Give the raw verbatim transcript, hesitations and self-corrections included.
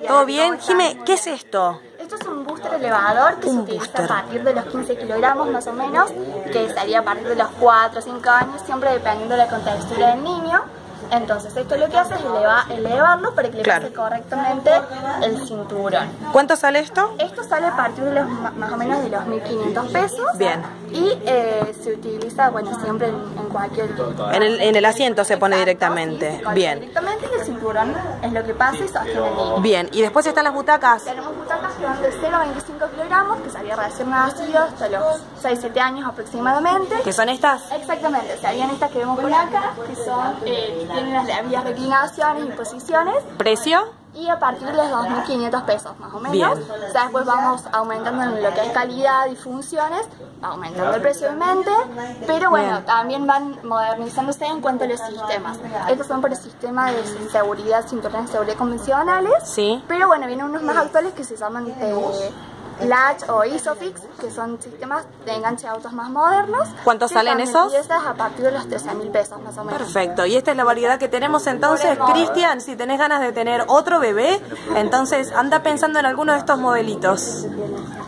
¿Todo bien? Jime, ¿qué es esto? Esto es un booster elevador que un se utiliza booster. a partir de los quince kilogramos más o menos, que sería a partir de los cuatro o cinco años, siempre dependiendo de la contextura del niño. Entonces esto lo que hace es eleva, elevarlo para que le Claro. pase correctamente el cinturón. ¿Cuánto sale esto? Esto sale a partir de los más o menos de los mil quinientos pesos. Bien. Y eh, se utiliza, bueno, siempre en, en cualquier... En el, en el asiento se pone Exacto, directamente. sí, se coloca Bien. directamente y el cinturón es lo que pasa y sostiene el niño. Bien. Y después están las butacas. Tenemos butacas que van de cero a veinticinco kilogramos, que sería recién nacido hasta los seis siete años aproximadamente. ¿Qué son estas? Exactamente, serían estas que vemos por acá, que son, eh, que tienen las debidas reclinaciones y posiciones. ¿Precio? Y a partir de los dos mil quinientos pesos más o menos. Bien. O sea, después vamos aumentando en lo que es calidad y funciones, aumentando el precio obviamente, pero bueno, Bien. también van modernizándose en cuanto a los sistemas. Estos son por el sistema de seguridad, cinturones de seguridad convencionales, Sí. pero bueno, vienen unos más actuales que se llaman eh, Latch o Isofix, que son sistemas de enganche de autos más modernos. ¿Cuánto que salen están esos? piezas a partir de los trece mil pesos más o menos. Perfecto, y esta es la variedad que tenemos entonces. Cristian, si tenés ganas de tener otro bebé, entonces anda pensando en alguno de estos modelitos.